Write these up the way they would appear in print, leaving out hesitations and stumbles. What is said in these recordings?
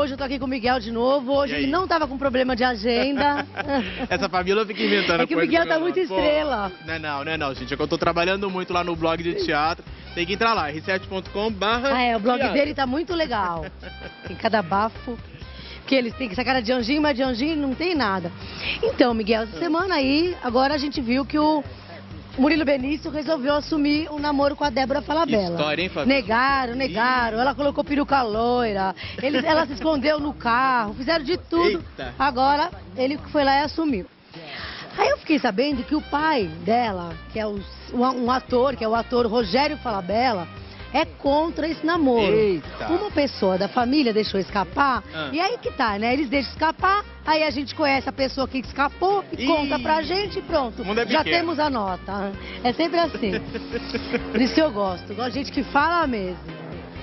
hoje eu tô aqui com o Miguel de novo. Hoje ele não tava com problema de agenda. Essa Fabíola fica inventando É que o Miguel tá muito estrela. Não é não, gente. É que eu tô trabalhando muito lá no blog de teatro. Tem que entrar lá, r7.com/. O blog dele tá muito legal. Tem cada bafo. Porque eles têm essa cara de anjinho, mas de anjinho não tem nada. Então, Miguel, essa semana aí, agora a gente viu que o Murilo Benício resolveu assumir um namoro com a Débora Falabella. História, hein, Fabíola? Negaram. Ela colocou peruca loira. Ela se escondeu no carro. Fizeram de tudo. Eita. Agora, ele foi lá e assumiu. Aí eu fiquei sabendo que o pai dela, que é um ator, que é o ator Rogério Falabella, é contra esse namoro. Eita. Uma pessoa da família deixou escapar, e aí que tá, né? Eles deixam escapar, aí a gente conhece a pessoa que escapou e conta pra gente e pronto. Já temos a nota. É sempre assim. Por isso que eu gosto de gente que fala mesmo.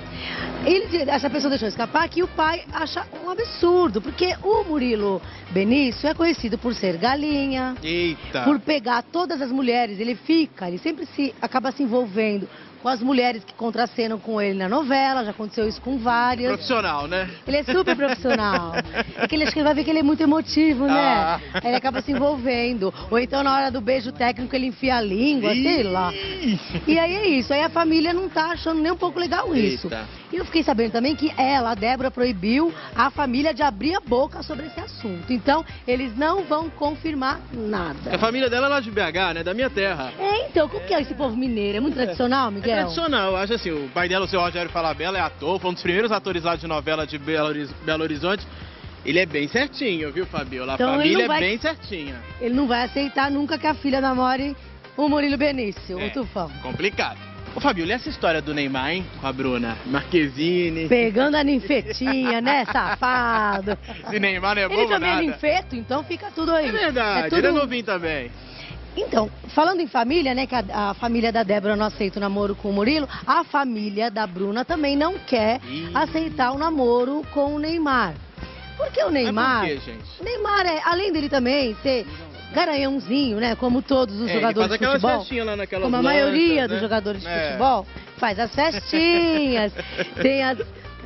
Essa pessoa deixou escapar que o pai acha um absurdo, porque o Murilo Benício é conhecido por ser galinha, por pegar todas as mulheres, ele sempre acaba se envolvendo com as mulheres que contracenam com ele na novela, já aconteceu isso com várias. Profissional, né? Ele é super profissional. É que ele vai ver que ele é muito emotivo, né? Aí ele acaba se envolvendo. Ou então na hora do beijo técnico ele enfia a língua, sei lá. E aí é isso, aí a família não tá achando nem um pouco legal isso. E eu fiquei sabendo também que a Débora, proibiu a família de abrir a boca sobre esse assunto. Então, eles não vão confirmar nada. A família dela é lá de BH, né? Da minha terra. Então, como que é esse povo mineiro? É muito tradicional, Miguel? É tradicional, eu acho assim, o pai dela, o seu Rogério Falabella, é ator, foi um dos primeiros atores lá de novela de Belo Horizonte. Ele é bem certinho, viu, Fabíola? Então, a família é bem certinha. Ele não vai aceitar nunca que a filha namore o Murilo Benício, o Tufão. Complicado. Ô, Fabíola, e essa história do Neymar, hein? Com a Bruna Marquezine. Pegando a ninfetinha, né, safado? Esse Neymar não é bobo nada. Ele também é ninfeto, então fica tudo aí. É verdade, ele é novinho também. Então, falando em família, né, que a família da Débora não aceita o namoro com o Murilo, a família da Bruna também não quer aceitar o namoro com o Neymar. Porque o Neymar... Mas por quê, gente? O Neymar, além dele também ser garanhãozinho, né, como todos os jogadores de futebol, como a maioria dos jogadores de futebol, faz as festinhas, tem as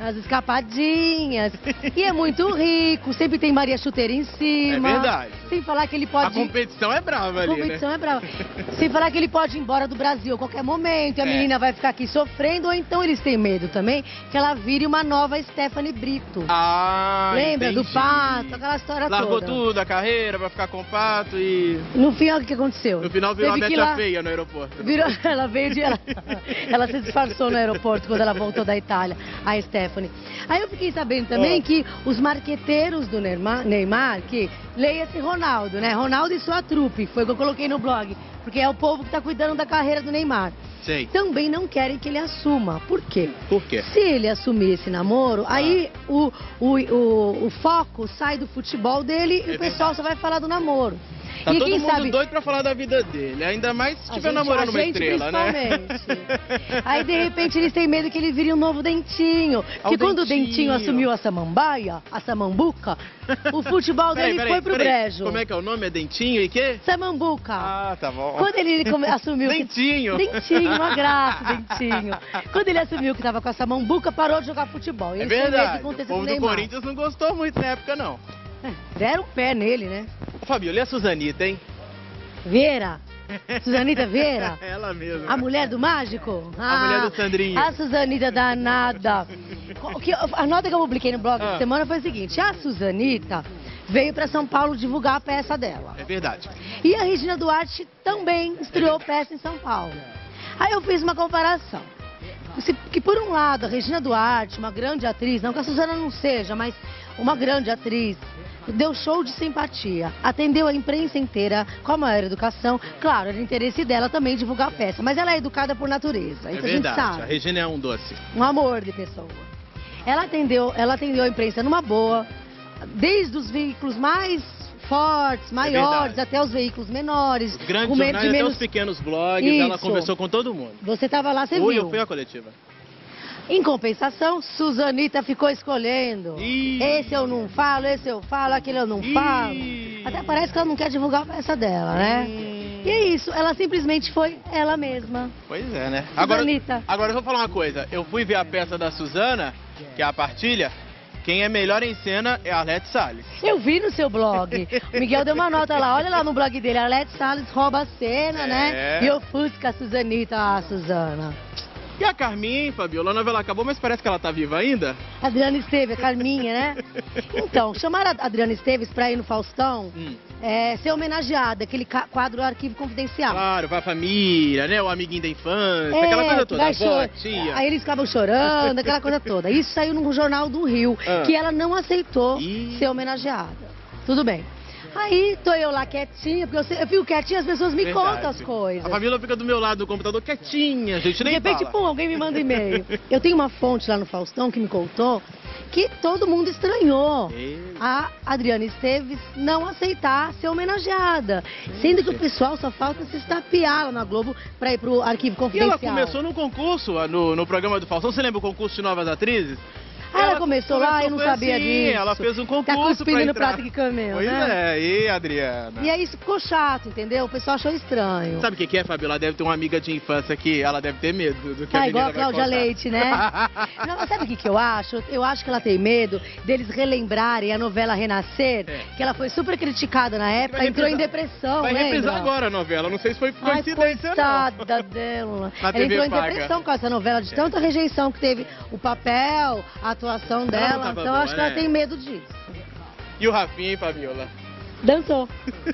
escapadinhas, e é muito rico, sempre tem Maria Chuteira em cima. É verdade. Sem falar que ele pode... A competição é brava ali, A competição é brava. Sem falar que ele pode ir embora do Brasil a qualquer momento, e a menina vai ficar aqui sofrendo, ou então eles têm medo também que ela vire uma nova Stephanie Brito. Lembra? Entendi. Do Pato, aquela história Largou toda. tudo, a carreira, vai ficar com o Pato e... No final, o que aconteceu? No final virou a Bete a Feia no aeroporto. Ela veio ela se disfarçou no aeroporto quando ela voltou da Itália, a Stephanie. Aí eu fiquei sabendo também que os marqueteiros do Neymar, que leia-se Ronaldo, né? Ronaldo e sua trupe, foi o que eu coloquei no blog, porque é o povo que tá cuidando da carreira do Neymar. Sei. Também não querem que ele assuma. Por quê? Por quê? Se ele assumir esse namoro, aí o foco sai do futebol dele e o pessoal só vai falar do namoro. Tá e todo quem mundo sabe... doido pra falar da vida dele, ainda mais se estiver namorando uma estrela, né? Aí, de repente, eles têm medo que ele vire um novo Dentinho. Porque quando o Dentinho assumiu a samambaia, a samambuca, o futebol dele foi pro brejo. Como é que é o nome? É Dentinho e quê? Samambuca. Ah, tá bom. Quando ele assumiu... Dentinho. Dentinho, uma graça, Dentinho. Quando ele assumiu que tava com a samambuca, parou de jogar futebol. É verdade. O povo do Corinthians não gostou muito na época, não. Deram o pé nele, né? Ô, Fabíola, e a Suzanita, hein? Vieira. Suzanita Vieira? Ela mesma. A mulher do mágico? A mulher do Sandrinho. A Suzanita danada. A nota que eu publiquei no blog essa semana foi a seguinte. A Suzanita veio para São Paulo divulgar a peça dela. É verdade. E a Regina Duarte também estreou peça em São Paulo. Aí eu fiz uma comparação. Que por um lado, a Regina Duarte, uma grande atriz, não que a Suzana não seja, mas uma grande atriz, deu show de simpatia, atendeu a imprensa inteira com a maior educação. Claro, era interesse dela também divulgar a peça, mas ela é educada por natureza, isso a gente sabe. A Regina é um doce. Um amor de pessoa. Ela atendeu a imprensa numa boa, desde os veículos mais fortes, maiores, até os veículos menores. Os grandes jornais, até os pequenos blogs, ela conversou com todo mundo. Você estava lá, você viu. Eu fui à coletiva. Em compensação, Suzanita ficou escolhendo. Esse eu não falo, esse eu falo, aquele eu não falo. Até parece que ela não quer divulgar a peça dela, né? E é isso, ela simplesmente foi ela mesma. Pois é, né? Suzanita. Agora eu vou falar uma coisa. Eu fui ver a peça da Suzana, que é a Partilha, quem é melhor em cena é a Arlete Salles. Eu vi no seu blog. O Miguel deu uma nota lá. Olha lá no blog dele. A Arlete Salles rouba a cena, né? E ofusca a Suzanita. Ah, Suzana. E a Carminha, hein, Fabiola? A novela acabou, mas parece que ela tá viva ainda. Adriana Esteves, a Carminha, né? Então, chamaram a Adriana Esteves pra ir no Faustão ser homenageada, aquele quadro Arquivo Confidencial. Claro, vai a família, né? O amiguinho da infância, aquela coisa toda. Avó, tia. Aí eles ficavam chorando, aquela coisa toda. Isso saiu no Jornal do Rio, que ela não aceitou ser homenageada. Tudo bem. Aí tô eu lá quietinha, porque eu fico quietinha, as pessoas me contam as coisas. A Fabiola fica do meu lado do computador quietinha, a gente nem fala. De repente, pum, alguém me manda e-mail. Eu tenho uma fonte lá no Faustão que me contou que todo mundo estranhou a Adriana Esteves não aceitar ser homenageada. Sendo que o pessoal só falta se estapear lá na Globo pra ir pro Arquivo Confidencial. E ela começou no concurso, no programa do Faustão. Você lembra o concurso de novas atrizes? Ela começou lá e não sabia disso. Ela fez um concurso tá cuspindo no prato que comeu, pois né? E Adriana? E aí isso ficou chato, entendeu? O pessoal achou estranho. Sabe o que é, Fabiola? Ela deve ter uma amiga de infância que ela deve ter medo do que a menina igual a vai Cláudia contar. Leite, né? Não, sabe o que eu acho? Eu acho que ela tem medo deles relembrarem a novela Renascer, que ela foi super criticada na época, entrou em depressão, vai lembra? reprisar agora a novela, não sei se foi coincidência, coitada dela. Na ela TV entrou em paga. depressão com essa novela, de tanta rejeição que teve o papel, a atuação dela. Então boa, acho que ela tem medo disso. E o Rafinha, hein, Fabiola? Dançou.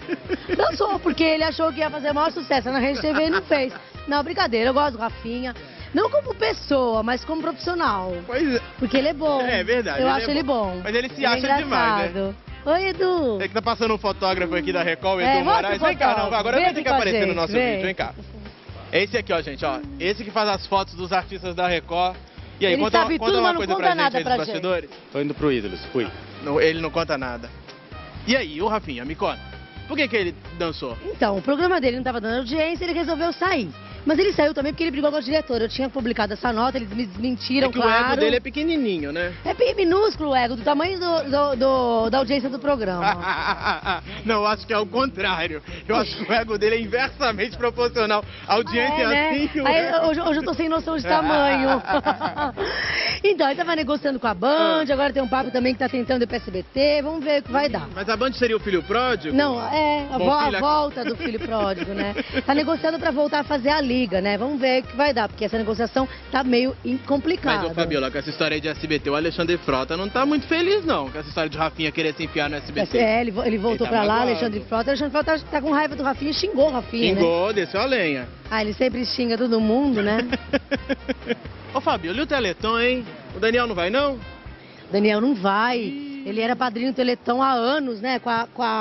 Dançou, porque ele achou que ia fazer o maior sucesso na Rede TV e não fez. Não, brincadeira, eu gosto do Rafinha. Não como pessoa, mas como profissional. Pois é. Porque ele é bom. É verdade. Eu acho ele bom. Mas ele se acha demais, né? Oi, Edu. É que tá passando um fotógrafo aqui da Record, o Edu Moraes. Vem cá, não, agora vai ter que aparecer no nosso vídeo, vem cá. Esse aqui, ó, gente, ó. Esse que faz as fotos dos artistas da Record. E aí, ele conta sabe tudo, uma mas coisa não conta pra gente aí dos pra bastidores. Tô indo pro Ídolos, fui. Não, ele não conta nada. E aí, o Rafinha, me conta. Por que ele dançou? Então, o programa dele não estava dando audiência, ele resolveu sair. Mas ele saiu também porque ele brigou com a diretora. Eu tinha publicado essa nota, eles me desmentiram, é que claro. o ego dele é pequenininho, né? É bem minúsculo o ego, do tamanho da audiência do programa. Não, eu acho que é o contrário. Eu acho que o ego dele é inversamente proporcional. A audiência é assim. Aí, hoje eu tô sem noção de tamanho. Então, ele tava negociando com a Band, agora tem um papo também que tá tentando ir pro SBT, vamos ver o que vai dar. Mas a Band seria o filho pródigo? Não, a volta do filho pródigo, né? Tá negociando pra voltar a fazer a liga, né? Vamos ver o que vai dar, porque essa negociação tá meio complicada. Mas, ô Fabiola, com essa história aí de SBT, o Alexandre Frota não tá muito feliz, não, com essa história de Rafinha querer se enfiar no SBT. Ele voltou pra lá, Alexandre Frota. Alexandre Frota tá com raiva do Rafinha, xingou o Rafinha, Xingou, desceu a lenha. Ah, ele sempre xinga todo mundo, né? Ô Fabiola, e o Teleton, hein? O Daniel não vai, não? Daniel não vai. Ele era padrinho do Teleton há anos, né? Com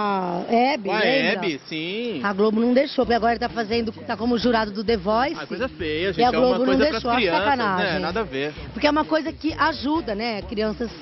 a Hebe, Com a lembra? Hebe, sim. A Globo não deixou, porque agora ele tá como jurado do The Voice. Ah, coisa feia, gente. E a Globo é uma não coisa deixou, pras crianças, sacanagem. né? Nada a ver. Porque é uma coisa que ajuda, né? Crianças...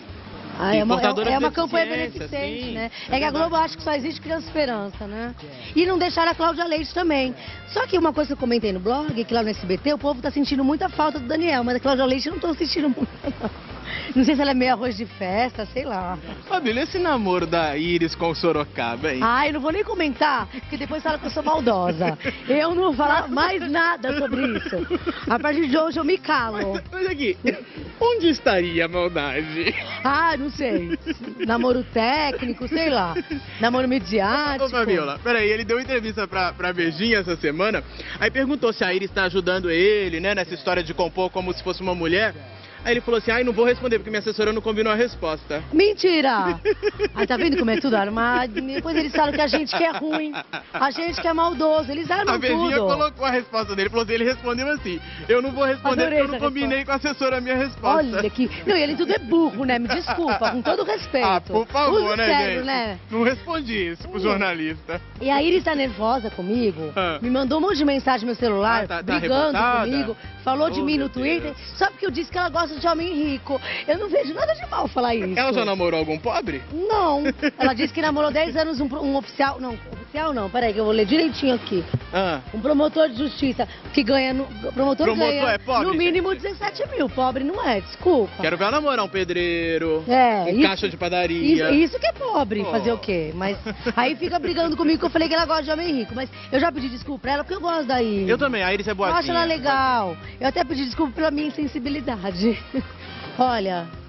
é uma campanha beneficente, né? É que a Globo acha que só existe Criança Esperança, né? E não deixaram a Cláudia Leite também. Só que uma coisa que eu comentei no blog, que lá no SBT, o povo tá sentindo muita falta do Daniel, mas a Cláudia Leite eu não tô sentindo muito, não. Não sei se ela é meio arroz de festa, sei lá. Fabíola, esse namoro da Iris com o Sorocaba, hein? Ai, eu não vou nem comentar, porque depois fala que eu sou maldosa. Eu não vou falar mais nada sobre isso. A partir de hoje eu me calo. Mas aqui, onde estaria a maldade? Ah, não sei. Namoro técnico, sei lá. Namoro midiático. Ô, Fabiola, peraí, ele deu entrevista pra Virgínia essa semana, aí perguntou se a Iris tá ajudando ele, né, nessa história de compor como se fosse uma mulher. Aí ele falou assim, ai, não vou responder porque minha assessora não combinou a resposta. Mentira! Aí tá vendo como é tudo armado? Depois eles falam que a gente que é ruim, a gente que é maldoso, eles armam tudo. A Virgínia tudo. Colocou a resposta dele, falou assim, ele respondeu assim, eu não vou responder porque eu não combinei com a assessora a minha resposta. Olha que... Não, e ele tudo é burro, né? Me desculpa, com todo respeito. Ah, por favor, Uso né, sério, gente? Né? Não respondi isso pro jornalista. E a Iris tá nervosa comigo, me mandou um monte de mensagem no meu celular, brigando comigo, falou de mim no Twitter, só porque eu disse que ela gosta de homem rico. Eu não vejo nada de mal falar isso. Ela já namorou algum pobre? Não. Ela disse que namorou 10 anos um oficial... Não, oficial não, peraí que eu vou ler direitinho aqui. Um promotor de justiça que ganha... Promotor ganha é pobre, no mínimo 17 mil. Pobre não é, desculpa. Quero ver ela namorar um pedreiro, caixa de padaria. Isso que é pobre, fazer o quê? Mas aí fica brigando comigo que eu falei que ela gosta de homem rico. Mas eu já pedi desculpa pra ela porque eu gosto da Iris. Eu também, a Iris é boazinha. Eu acho ela legal. Eu até pedi desculpa pela minha insensibilidade. Olha,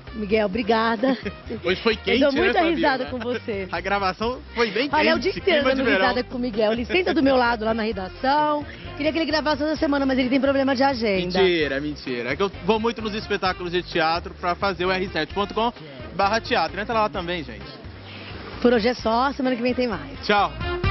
Miguel, obrigada. Hoje foi quente, eu dou muita né, risada né? com você. A gravação foi bem quente. Olha, o dia inteiro dando risada com o Miguel. Ele senta do meu lado lá na redação. Queria que ele gravasse toda semana, mas ele tem problema de agenda. Mentira. É que eu vou muito nos espetáculos de teatro pra fazer o r7.com/teatro. Entra lá também, gente. Por hoje é só, semana que vem tem mais. Tchau.